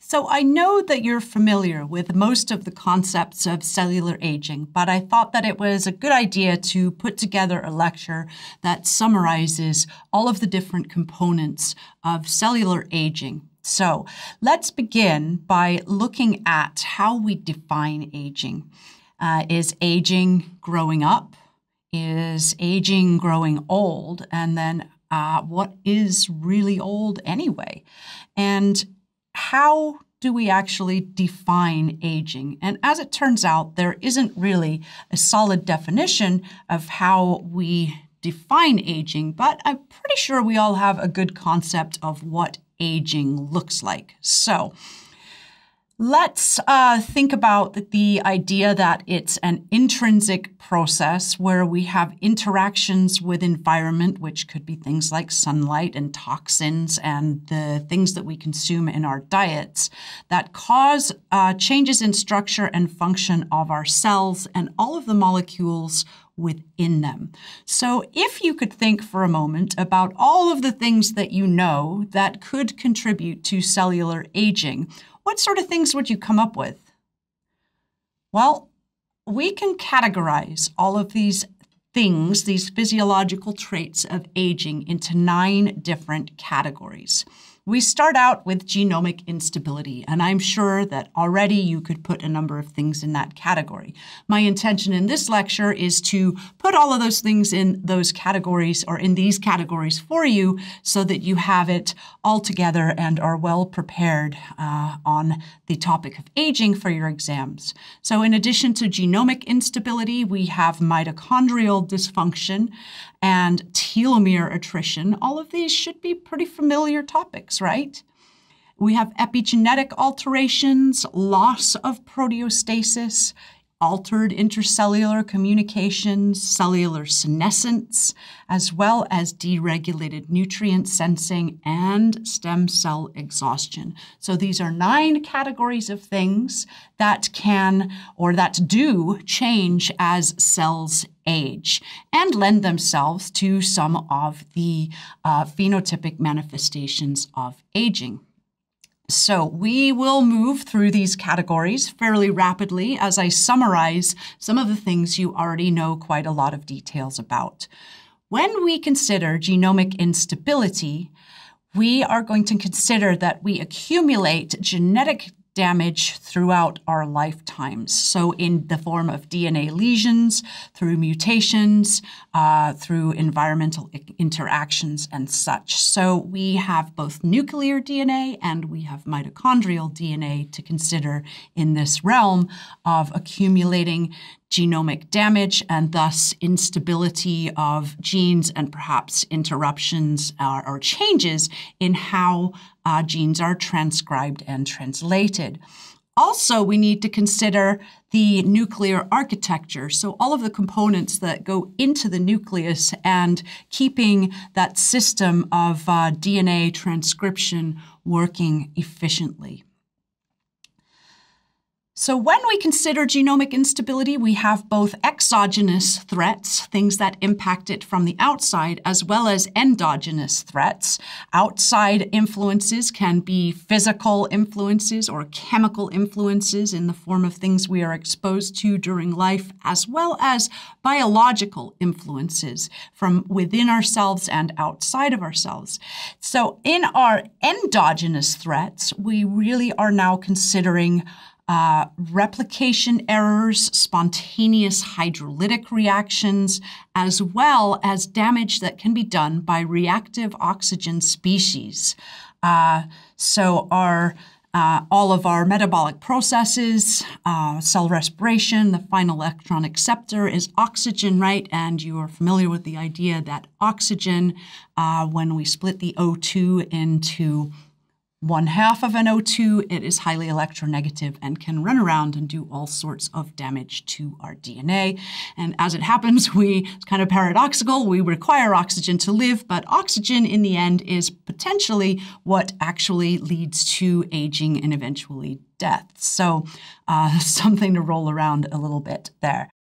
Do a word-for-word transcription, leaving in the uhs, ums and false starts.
So I know that you're familiar with most of the concepts of cellular aging, but I thought that it was a good idea to put together a lecture that summarizes all of the different components of cellular aging. So let's begin by looking at how we define aging. Uh, is aging growing up? Is aging growing old? And then uh, what is really old anyway? And how do we actually define aging? And as it turns out, there isn't really a solid definition of how we define aging, but I'm pretty sure we all have a good concept of what aging looks like. So let's uh, think about the idea that it's an intrinsic process where we have interactions with environment, which could be things like sunlight and toxins and the things that we consume in our diets that cause uh, changes in structure and function of our cells and all of the molecules within them. So if you could think for a moment about all of the things that you know that could contribute to cellular aging, what sort of things would you come up with? Well, we can categorize all of these things, these physiological traits of aging, into nine different categories. We start out with genomic instability, and I'm sure that already you could put a number of things in that category. My intention in this lecture is to put all of those things in those categories or in these categories for you so that you have it all together and are well prepared uh, on the topic of aging for your exams. So in addition to genomic instability, we have mitochondrial dysfunction and telomere attrition. All of these should be pretty familiar topics, right? We have epigenetic alterations, loss of proteostasis, altered intercellular communications, cellular senescence, as well as deregulated nutrient sensing and stem cell exhaustion. So these are nine categories of things that can or that do change as cells age and lend themselves to some of the uh, phenotypic manifestations of aging. So we will move through these categories fairly rapidly as I summarize some of the things you already know quite a lot of details about. When we consider genomic instability, we are going to consider that we accumulate genetic damage throughout our lifetimes. So in the form of D N A lesions, through mutations, uh, through environmental interactions and such. So we have both nuclear D N A and we have mitochondrial D N A to consider in this realm of accumulating genomic damage and thus instability of genes and perhaps interruptions or, or changes in how uh, genes are transcribed and translated. Also, we need to consider the nuclear architecture, so all of the components that go into the nucleus and keeping that system of uh, D N A transcription working efficiently. So when we consider genomic instability, we have both exogenous threats, things that impact it from the outside, as well as endogenous threats. Outside influences can be physical influences or chemical influences in the form of things we are exposed to during life, as well as biological influences from within ourselves and outside of ourselves. So in our endogenous threats, we really are now considering Uh, replication errors, spontaneous hydrolytic reactions, as well as damage that can be done by reactive oxygen species. Uh, so our, uh, all of our metabolic processes, uh, cell respiration, the final electron acceptor is oxygen, right? And you are familiar with the idea that oxygen, uh, when we split the O two into one half of an O two, it is highly electronegative and can run around and do all sorts of damage to our D N A. And as it happens, we, it's kind of paradoxical, we require oxygen to live, but oxygen in the end is potentially what actually leads to aging and eventually death. So uh, something to roll around a little bit there.